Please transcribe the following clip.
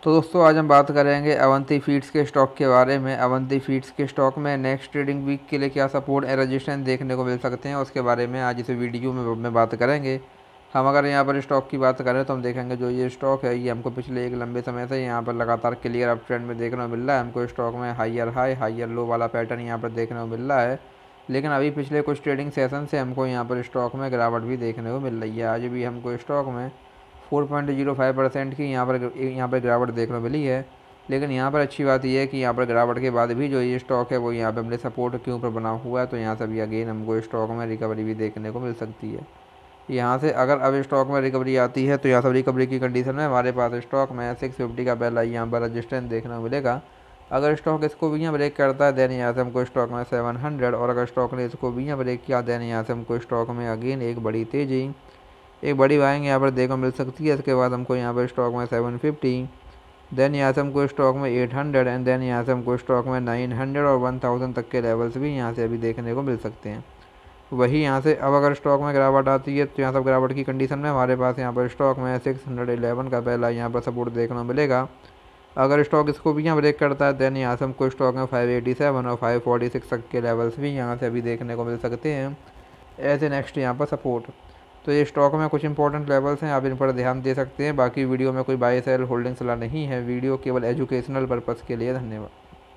तो दोस्तों आज हम बात करेंगे अवंती फीड्स के स्टॉक के बारे में। अवंती फीड्स के स्टॉक में नेक्स्ट ट्रेडिंग वीक के लिए क्या सपोर्ट एंड रेजिस्टेंस देखने को मिल सकते हैं, उसके बारे में आज इस वीडियो में बात करेंगे। हम अगर यहाँ पर स्टॉक की बात करें तो हम देखेंगे जो ये स्टॉक है ये हमको पिछले एक लंबे समय से यहाँ पर लगातार क्लियर अप ट्रेंड में देखने को मिल रहा है। हमको स्टॉक में हाइयर हाई हाइयर लो वाला पैटर्न यहाँ पर देखने को मिल रहा है, लेकिन अभी पिछले कुछ ट्रेडिंग सेशन से हमको यहाँ पर स्टॉक में गिरावट भी देखने को मिल रही है। आज भी हमको स्टॉक में 4.05% की यहाँ पर गिरावट देखने को मिली है। लेकिन यहाँ पर अच्छी बात यह है कि यहाँ पर गिरावट के बाद भी जो ये स्टॉक है वो यहाँ पे अपने सपोर्ट के ऊपर बना हुआ है, तो यहाँ से भी अगेन हमको स्टॉक में रिकवरी भी देखने को मिल सकती है। यहाँ से अगर अब स्टॉक में रिकवरी आती है तो यहाँ से रिकवरी की कंडीशन में हमारे पास स्टॉक में 650 का पहला यहाँ पर रजिस्टेंस देखने को मिलेगा। अगर स्टॉक इसको भी यहाँ ब्रेक करता है देन यहाँ से हमको स्टॉक में 700, और अगर स्टॉक ने इसको भी यहाँ ब्रेक किया देन यहाँ से हमको स्टॉक में अगेन एक बड़ी बाइंग यहाँ पर देखने को मिल सकती है। इसके बाद हमको यहाँ पर स्टॉक में 750, देन यहाँ से हमको स्टॉक में 800 एंड देन यहाँ से हमको स्टॉक में 900 और 1000 तक के लेवल्स भी यहाँ से अभी देखने को मिल सकते हैं। वही यहाँ से अब अगर स्टॉक में गिरावट आती है तो यहाँ से गिरावट की कंडीशन में हमारे पास यहाँ पर स्टॉक में 611 का पहला यहाँ पर सपोर्ट देखने को मिलेगा। अगर स्टॉक इसको भी यहाँ ब्रेक करता है देन यहाँ से हमको स्टॉक में 587 और 546 तक के लेवल्स भी यहाँ से अभी देखने को मिल सकते हैं एज ए नेक्स्ट यहाँ पर सपोर्ट। तो ये स्टॉक में कुछ इंपॉर्टेंट लेवल्स हैं, आप इन पर ध्यान दे सकते हैं। बाकी वीडियो में कोई बाय सेल होल्डिंग सलाह नहीं है, वीडियो केवल एजुकेशनल पर्पज़ के लिए। धन्यवाद।